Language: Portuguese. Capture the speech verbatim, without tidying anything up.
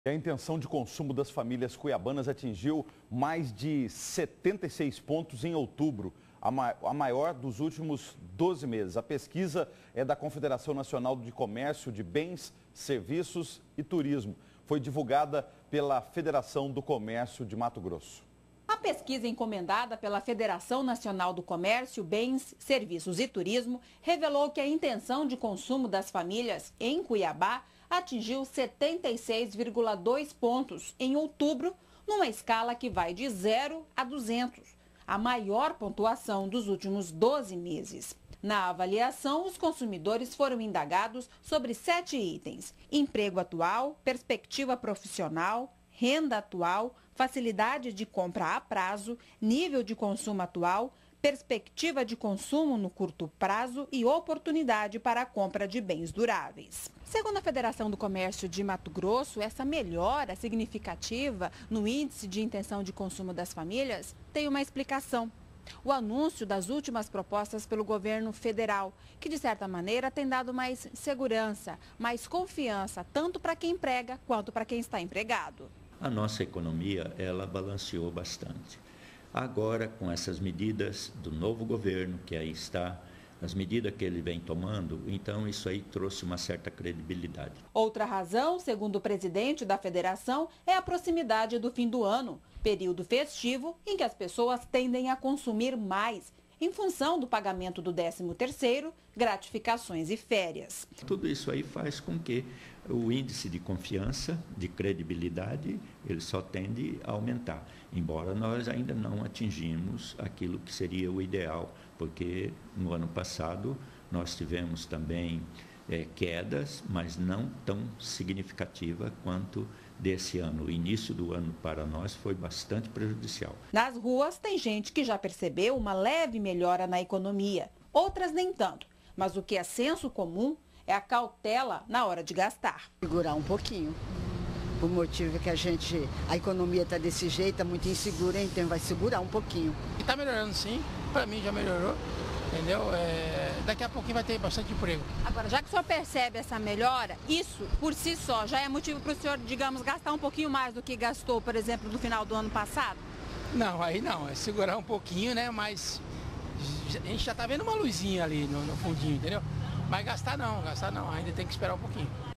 A intenção de consumo das famílias cuiabanas atingiu mais de setenta e seis pontos em outubro, a maior dos últimos doze meses. A pesquisa é da Confederação Nacional de Comércio de Bens, Serviços e Turismo. Foi divulgada pela Federação do Comércio de Mato Grosso. A pesquisa encomendada pela Federação Nacional do Comércio, Bens, Serviços e Turismo revelou que a intenção de consumo das famílias em Cuiabá atingiu setenta e seis vírgula dois pontos em outubro, numa escala que vai de zero a duzentos, a maior pontuação dos últimos doze meses. Na avaliação, os consumidores foram indagados sobre sete itens: emprego atual, perspectiva profissional, renda atual, facilidade de compra a prazo, nível de consumo atual, perspectiva de consumo no curto prazo e oportunidade para a compra de bens duráveis. Segundo a Federação do Comércio de Mato Grosso, essa melhora significativa no índice de intenção de consumo das famílias tem uma explicação: o anúncio das últimas propostas pelo governo federal, que de certa maneira tem dado mais segurança, mais confiança, tanto para quem emprega quanto para quem está empregado. A nossa economia, ela balanceou bastante. Agora, com essas medidas do novo governo, que aí está, as medidas que ele vem tomando, então isso aí trouxe uma certa credibilidade. Outra razão, segundo o presidente da federação, é a proximidade do fim do ano, período festivo em que as pessoas tendem a consumir mais, em função do pagamento do décimo terceiro, gratificações e férias. Tudo isso aí faz com que o índice de confiança, de credibilidade, ele só tende a aumentar, embora nós ainda não atingimos aquilo que seria o ideal, porque no ano passado nós tivemos também é, quedas, mas não tão significativa quanto desse ano. O início do ano para nós foi bastante prejudicial. Nas ruas tem gente que já percebeu uma leve melhora na economia, outras nem tanto, mas o que é senso comum é a cautela na hora de gastar. Segurar um pouquinho, por motivo que a gente, a economia está desse jeito, está muito insegura, então vai segurar um pouquinho. Está melhorando sim, para mim já melhorou, entendeu? É, daqui a pouquinho vai ter bastante emprego. Agora, já que o senhor percebe essa melhora, isso por si só já é motivo para o senhor, digamos, gastar um pouquinho mais do que gastou, por exemplo, no final do ano passado? Não, aí não, é segurar um pouquinho, né, mas a gente já está vendo uma luzinha ali no, no fundinho, entendeu? Mas gastar não, gastar não, ainda tem que esperar um pouquinho.